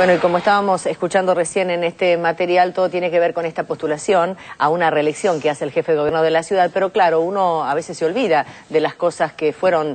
Bueno, y como estábamos escuchando recién en este material, todo tiene que ver con esta postulación a una reelección que hace el jefe de gobierno de la ciudad, pero claro, uno a veces se olvida de las cosas que fueron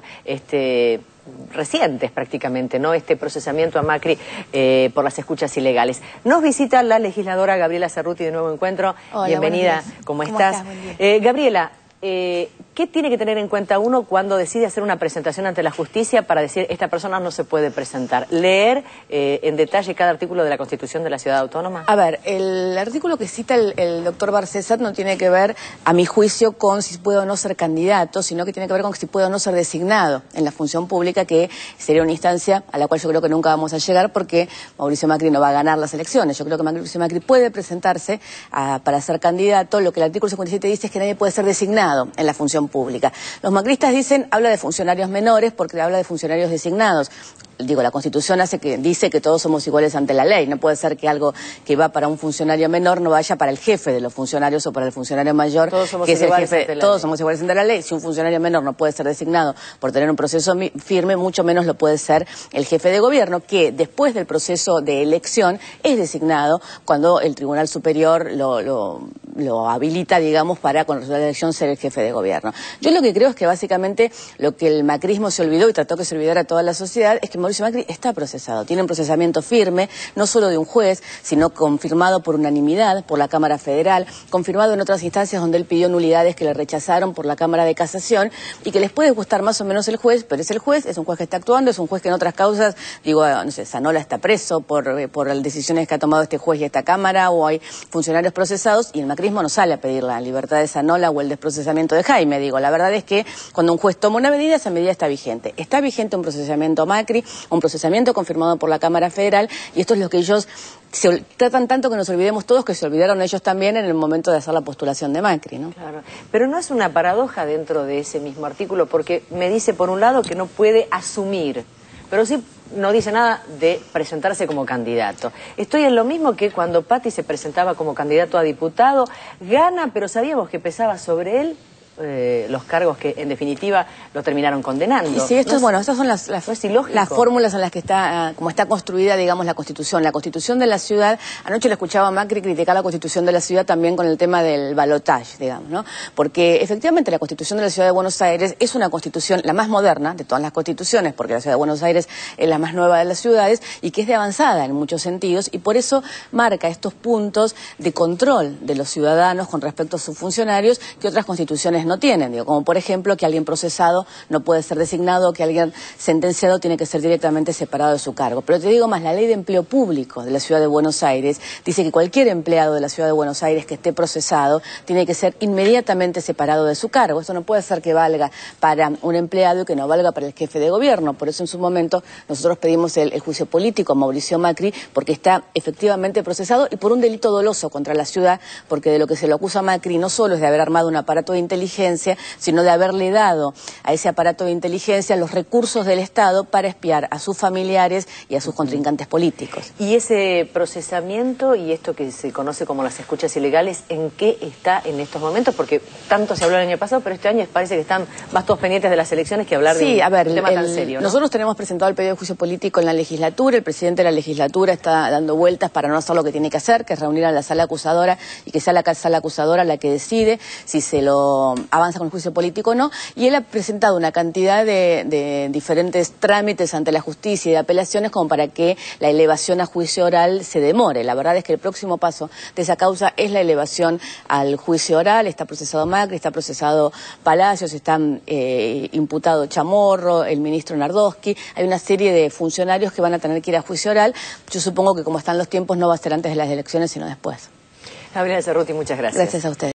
recientes prácticamente, ¿no? Este procesamiento a Macri por las escuchas ilegales. Nos visita la legisladora Gabriela Cerruti de Nuevo Encuentro. Hola, bienvenida, ¿cómo estás? Gabriela, ¿qué tiene que tener en cuenta uno cuando decide hacer una presentación ante la justicia para decir esta persona no se puede presentar? ¿Leer en detalle cada artículo de la Constitución de la Ciudad Autónoma? A ver, el artículo que cita el doctor Barcesat no tiene que ver, a mi juicio, con si puede o no ser candidato, sino que tiene que ver con si puede o no ser designado en la función pública, que sería una instancia a la cual yo creo que nunca vamos a llegar porque Mauricio Macri no va a ganar las elecciones. Yo creo que Mauricio Macri puede presentarse para ser candidato. Lo que el artículo 57 dice es que nadie puede ser designado en la función pública. Los macristas dicen, habla de funcionarios menores porque habla de funcionarios designados. Digo, la Constitución dice que todos somos iguales ante la ley. No puede ser que algo que va para un funcionario menor no vaya para el jefe de los funcionarios o para el funcionario mayor, que es el jefe. Todos somos iguales ante la ley. Si un funcionario menor no puede ser designado por tener un proceso firme, mucho menos lo puede ser el jefe de gobierno, que después del proceso de elección es designado cuando el Tribunal Superior lo habilita, digamos, para con el resultado de la elección ser el jefe de gobierno. Yo lo que creo es que básicamente lo que el macrismo se olvidó y trató que se olvidara a toda la sociedad es que Mauricio Macri está procesado, tiene un procesamiento firme, no solo de un juez, sino confirmado por unanimidad por la Cámara Federal, confirmado en otras instancias donde él pidió nulidades que le rechazaron por la Cámara de Casación y que les puede gustar más o menos el juez, pero es el juez, es un juez que está actuando, es un juez que en otras causas, digo, no sé, Zanola está preso por las decisiones que ha tomado este juez y esta Cámara, o hay funcionarios procesados y el macrismo no sale a pedir la libertad de Zanola o el desprocesamiento de Jaime. Digo, la verdad es que cuando un juez toma una medida, esa medida está vigente. Está vigente un procesamiento a Macri, un procesamiento confirmado por la Cámara Federal, y esto es lo que ellos tratan tanto que nos olvidemos todos, que se olvidaron ellos también en el momento de hacer la postulación de Macri, ¿no? Claro, pero no es una paradoja dentro de ese mismo artículo, porque me dice por un lado que no puede asumir, pero sí no dice nada de presentarse como candidato. Estoy en lo mismo que cuando Patti se presentaba como candidato a diputado, gana, pero sabíamos que pesaba sobre él los cargos que en definitiva lo terminaron condenando. Y sí, estas son las fórmulas en las que está, como está construida, digamos, la Constitución. La Constitución de la ciudad, anoche le escuchaba a Macri criticar la Constitución de la ciudad también con el tema del balotaje, digamos, ¿no? Porque efectivamente la Constitución de la Ciudad de Buenos Aires es una Constitución, la más moderna de todas las constituciones, porque la Ciudad de Buenos Aires es la más nueva de las ciudades y que es de avanzada en muchos sentidos, y por eso marca estos puntos de control de los ciudadanos con respecto a sus funcionarios que otras constituciones no tienen, digo, como por ejemplo que alguien procesado no puede ser designado, que alguien sentenciado tiene que ser directamente separado de su cargo. Pero te digo más, la Ley de Empleo Público de la Ciudad de Buenos Aires dice que cualquier empleado de la Ciudad de Buenos Aires que esté procesado tiene que ser inmediatamente separado de su cargo. Esto no puede ser que valga para un empleado y que no valga para el jefe de gobierno. Por eso en su momento nosotros pedimos el juicio político a Mauricio Macri, porque está efectivamente procesado y por un delito doloso contra la ciudad, porque de lo que se lo acusa a Macri no solo es de haber armado un aparato de inteligencia, sino de haberle dado a ese aparato de inteligencia los recursos del Estado para espiar a sus familiares y a sus contrincantes políticos. ¿Y ese procesamiento y esto que se conoce como las escuchas ilegales, en qué está en estos momentos? Porque tanto se habló el año pasado, pero este año parece que están más todos pendientes de las elecciones que hablar de un tema tan serio, ¿no? Nosotros tenemos presentado el pedido de juicio político en la legislatura, el presidente de la legislatura está dando vueltas para no hacer lo que tiene que hacer, que es reunir a la sala acusadora y que sea la sala acusadora la que decide si se lo avanza con el juicio político o no, y él ha presentado una cantidad de diferentes trámites ante la justicia y de apelaciones como para que la elevación a juicio oral se demore. La verdad es que el próximo paso de esa causa es la elevación al juicio oral. Está procesado Macri, está procesado Palacios, están imputado Chamorro, el ministro Nardowski. Hay una serie de funcionarios que van a tener que ir a juicio oral. Yo supongo que como están los tiempos no va a ser antes de las elecciones, sino después. Gabriela Cerruti, muchas gracias. Gracias a usted.